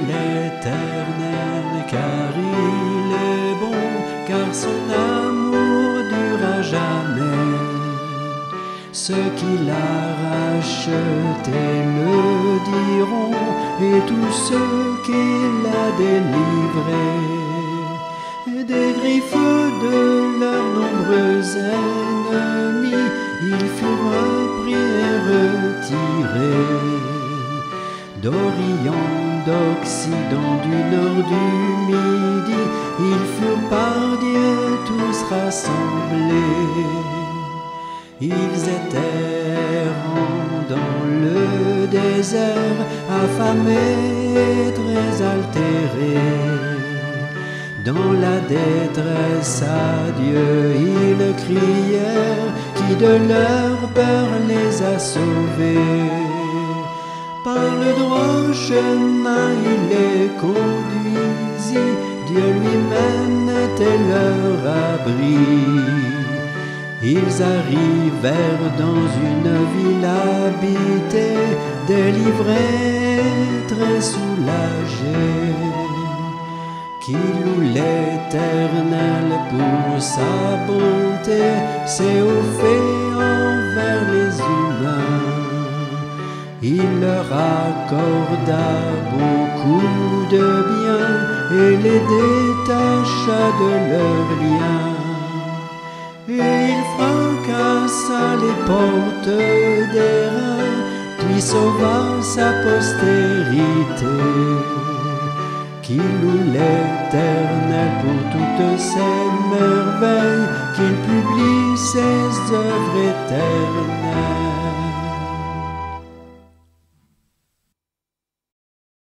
l'Éternel, car il est bon, car son amour dure à jamais. Ceux qui l'a racheté le diront, et tous ceux qui l'a délivré des griffes de leurs nombreux ennemis, il fut repris et retiré. D'Orient, d'Occident, du Nord, du Midi, ils furent par Dieu tous rassemblés. Ils étaient errants dans le désert, affamés et très altérés. Dans la détresse à Dieu, ils crièrent, qui de leur peur les a sauvés. Par le droit chemin, il les conduisit, Dieu lui-même était leur abri. Ils arrivèrent dans une ville habitée, délivrés, très soulagés. Qui loue l'Éternel pour sa bonté, ses hauts faits envers les humains. Il leur accorda beaucoup de biens et les détacha de leurs liens. Et il fracassa les portes d'airain, puis sauva sa postérité. Qui loue l'Éternel pour toutes ses merveilles, qu'il publie ses œuvres éternelles.